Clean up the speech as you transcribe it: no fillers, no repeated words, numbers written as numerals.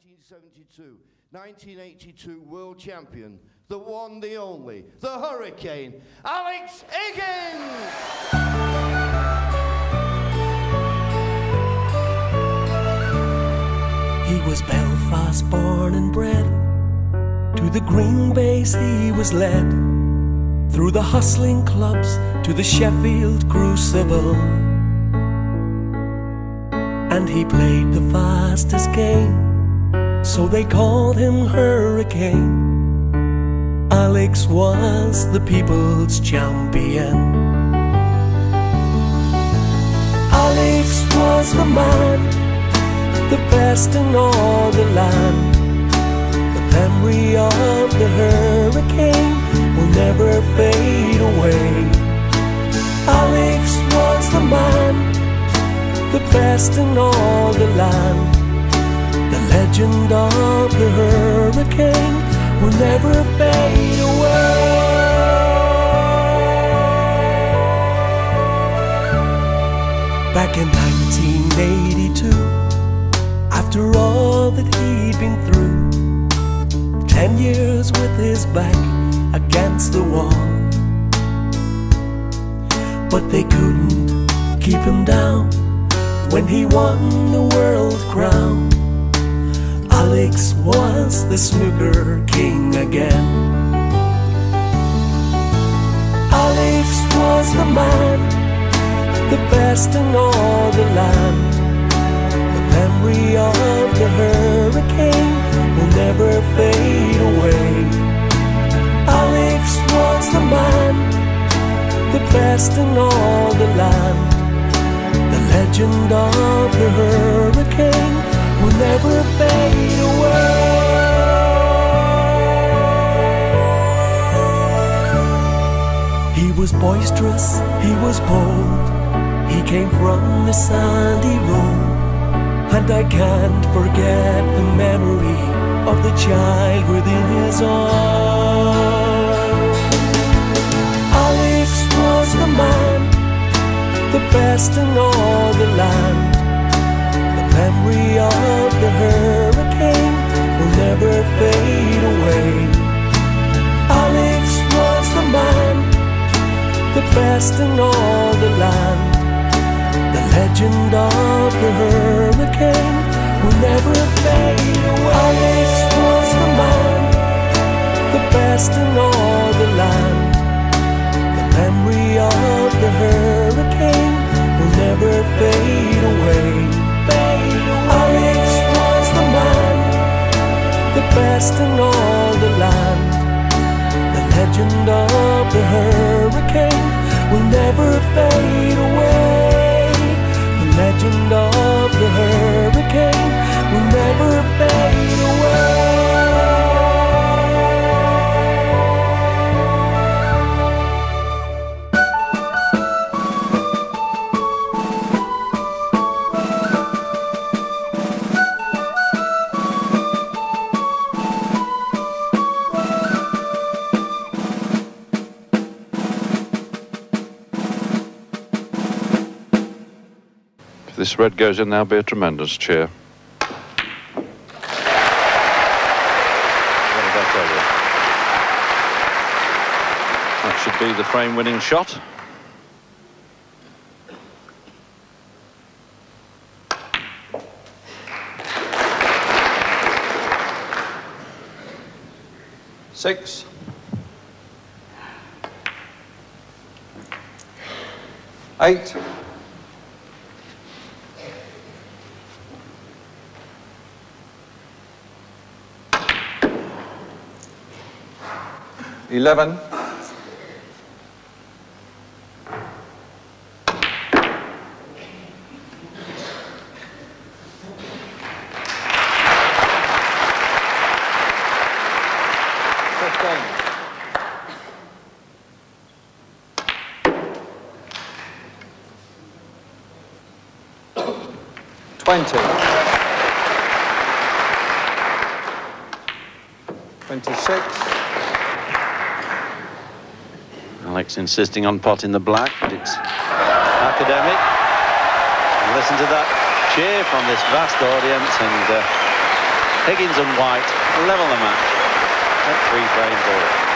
1972, 1982 world champion, the one, the only, the Hurricane, Alex Higgins! He was Belfast born and bred. To the Green Base he was led, through the hustling clubs to the Sheffield Crucible. And he played the fastest game, so they called him Hurricane. Alex was the people's champion. Alex was the man, the best in all the land. The memory of the Hurricane will never fade away. Alex was the man, the best in all the land. The legend of the Hurricane will never fade away. Back in 1982, after all that he'd been through, 10 years with his back against the wall, but they couldn't keep him down when he won the world crown. Alex was the snooker king again. Alex was the man, the best in all the land. The memory of the Hurricane will never fade away. Alex was the man, the best in all the land. The legend of the Hurricane will never fade away. He was boisterous, he was bold, he came from the sandy road, and I can't forget the memory of the child within his arms. Alex was the man, the best in all the land. The memory of the Hurricane will never fade away. Alex was the man, the best in all the land. The legend of the Hurricane will never fade away. Alex was the man, the best in all the land. The memory of the Hurricane will never fade away. Alex was the man, the best in all the land. The legend of the Hurricane will never fade away. The legend of the Hurricane will never fade away. If this red goes in, there'll be a tremendous cheer. What did I tell you? That should be the frame-winning shot. Six. Eight. 11. 20. 26. Alex insisting on pot in the black, but it's academic. And listen to that cheer from this vast audience, and Higgins and White level the match at 3 frames all.